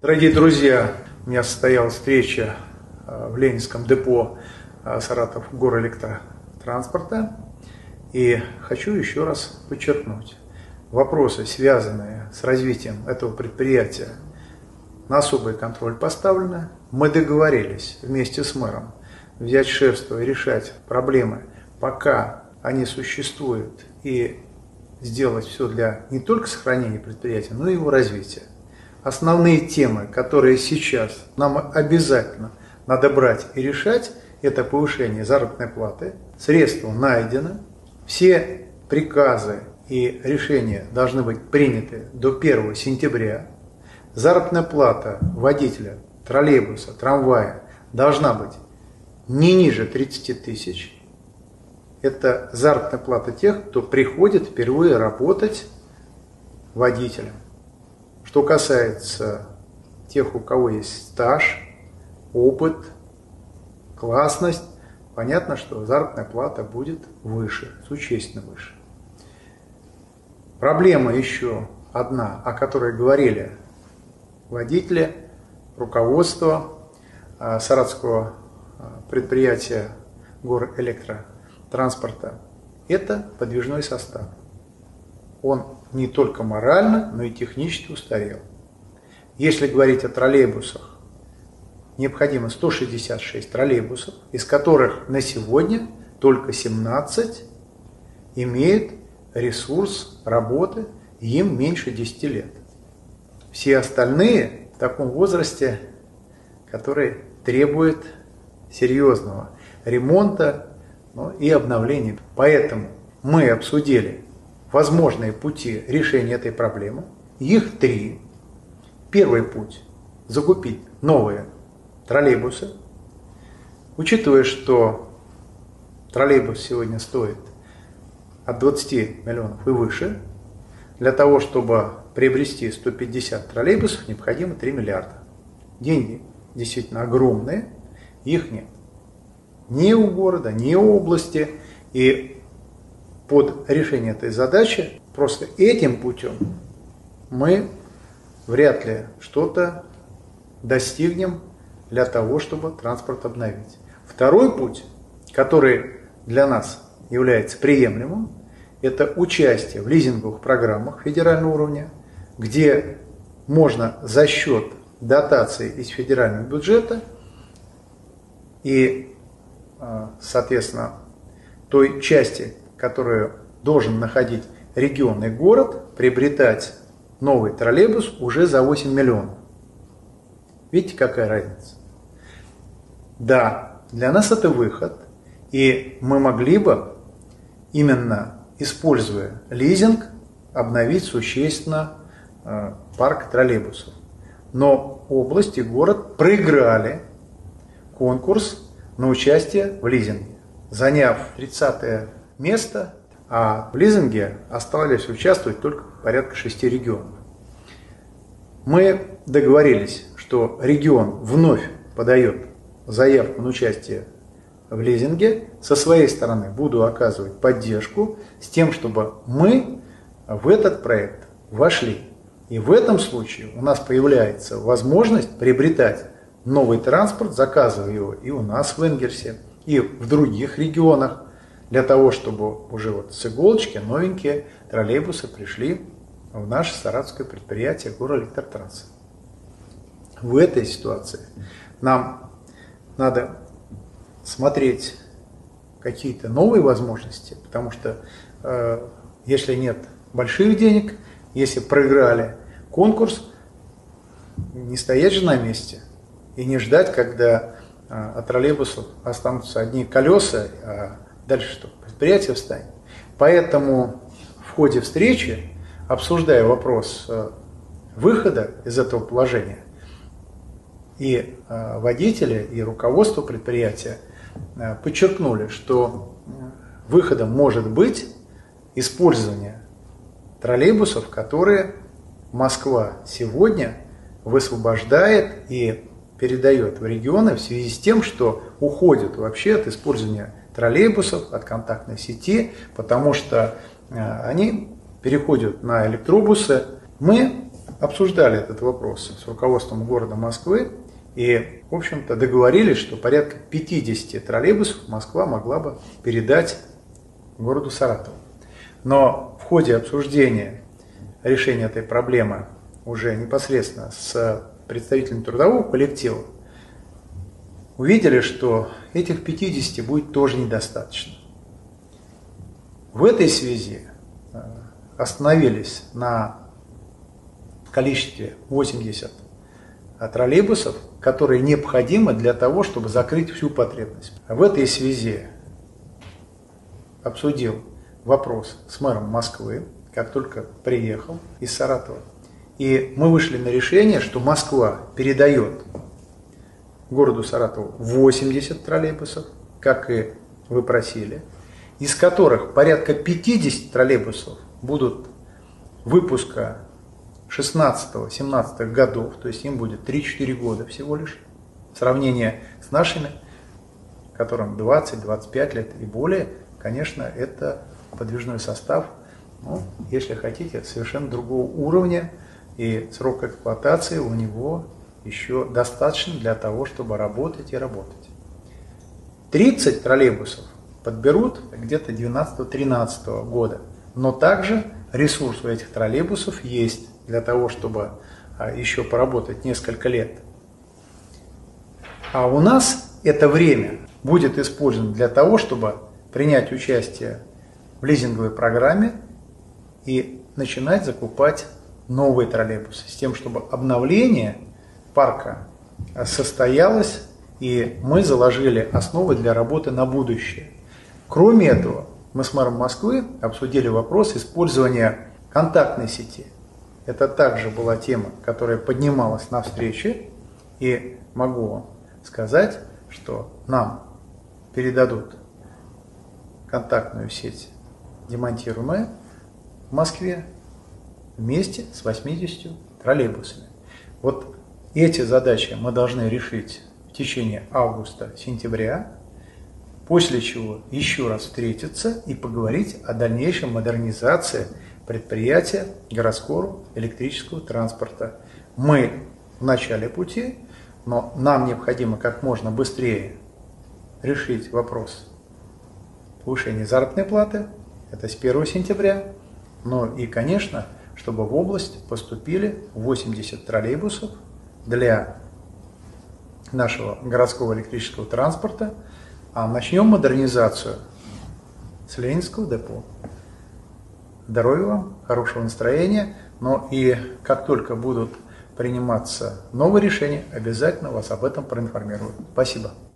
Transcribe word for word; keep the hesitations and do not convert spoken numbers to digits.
Дорогие друзья, у меня состоялась встреча в Ленинском депо Саратов Горэлектротранспорта. И хочу еще раз подчеркнуть, вопросы, связанные с развитием этого предприятия, на особый контроль поставлены. Мы договорились вместе с мэром взять шефство и решать проблемы, пока они существуют, и сделать все для не только сохранения предприятия, но и его развития. Основные темы, которые сейчас нам обязательно надо брать и решать, это повышение заработной платы. Средства найдены, все приказы и решения должны быть приняты до первого сентября. Заработная плата водителя троллейбуса, трамвая должна быть не ниже тридцати тысяч. Это заработная плата тех, кто приходит впервые работать водителем. Что касается тех, у кого есть стаж, опыт, классность, понятно, что заработная плата будет выше, существенно выше. Проблема еще одна, о которой говорили водители, руководство саратовского предприятия Горэлектротранспорта, это подвижной состав. Он не только морально, но и технически устарел. Если говорить о троллейбусах, необходимо сто шестьдесят шесть троллейбусов, из которых на сегодня только семнадцать имеют ресурс работы, им меньше десяти лет. Все остальные в таком возрасте, который требует серьезного ремонта, ну, и обновления. Поэтому мы обсудили возможные пути решения этой проблемы. Их три. Первый путь – закупить новые троллейбусы. Учитывая, что троллейбус сегодня стоит от двадцати миллионов и выше, для того, чтобы приобрести сто пятьдесят троллейбусов, необходимо три миллиарда. Деньги действительно огромные, их нет. Ни у города, ни у области. И под решение этой задачи просто этим путем мы вряд ли что-то достигнем для того, чтобы транспорт обновить. Второй путь, который для нас является приемлемым, это участие в лизинговых программах федерального уровня, где можно за счет дотаций из федерального бюджета и, соответственно, той части, которую должен находить регион и город, приобретать новый троллейбус уже за восемь миллионов. Видите, какая разница? Да, для нас это выход, и мы могли бы, именно используя лизинг, обновить существенно э, парк троллейбусов. Но область и город проиграли конкурс на участие в лизинге, заняв тридцатое место, а в лизинге остались участвовать только порядка шести регионов. Мы договорились, что регион вновь подает заявку на участие в лизинге. Со своей стороны буду оказывать поддержку с тем, чтобы мы в этот проект вошли. И в этом случае у нас появляется возможность приобретать новый транспорт, заказывая его и у нас в Энгельсе, и в других регионах, для того, чтобы уже вот с иголочки новенькие троллейбусы пришли в наше саратовское предприятие Горэлектротранс. В этой ситуации нам надо смотреть какие-то новые возможности, потому что э, если нет больших денег, если проиграли конкурс, не стоять же на месте и не ждать, когда э, от троллейбусов останутся одни колеса, а дальше что? Предприятие встанет. Поэтому в ходе встречи, обсуждая вопрос э, выхода из этого положения, и э, водители, и руководство предприятия э, подчеркнули, что выходом может быть использование троллейбусов, которые Москва сегодня высвобождает и передает в регионы в связи с тем, что уходит вообще от использования троллейбусов, от контактной сети, потому что э, они переходят на электробусы. Мы обсуждали этот вопрос с руководством города Москвы и, в общем-то, договорились, что порядка пятидесяти троллейбусов Москва могла бы передать городу Саратову. Но в ходе обсуждения решения этой проблемы уже непосредственно с представителями трудового коллектива увидели, что этих пятидесяти будет тоже недостаточно. В этой связи остановились на количестве восьмидесяти троллейбусов, которые необходимы для того, чтобы закрыть всю потребность. В этой связи обсудил вопрос с мэром Москвы, как только приехал из Саратова. И мы вышли на решение, что Москва передает городу Саратову восемьдесят троллейбусов, как и вы просили, из которых порядка пятидесяти троллейбусов будут выпуска шестнадцатого-семнадцатого годов, то есть им будет три-четыре года всего лишь, в сравнении с нашими, которым двадцать-двадцать пять лет и более, конечно, это подвижной состав, ну, если хотите, совершенно другого уровня, и срок эксплуатации у него еще достаточно для того, чтобы работать и работать. тридцать троллейбусов подберут где-то двенадцатого-тринадцатого года, но также ресурс у этих троллейбусов есть для того, чтобы еще поработать несколько лет. А у нас это время будет использовано для того, чтобы принять участие в лизинговой программе и начинать закупать новые троллейбусы, с тем, чтобы обновление парка состоялось, и мы заложили основы для работы на будущее. Кроме этого, мы с мэром Москвы обсудили вопрос использования контактной сети. Это также была тема, которая поднималась на встрече, и могу вам сказать, что нам передадут контактную сеть, демонтируемую в Москве, вместе с восьмидесятью троллейбусами. Вот эти задачи мы должны решить в течение августа-сентября, после чего еще раз встретиться и поговорить о дальнейшей модернизации предприятия городского электрического транспорта. Мы в начале пути, но нам необходимо как можно быстрее решить вопрос повышения заработной платы, это с первого сентября, но и, конечно, чтобы в область поступили восемьдесят троллейбусов для нашего городского электрического транспорта, а начнем модернизацию с Ленинского депо. Здоровья вам, хорошего настроения, но и как только будут приниматься новые решения, обязательно вас об этом проинформирую. Спасибо.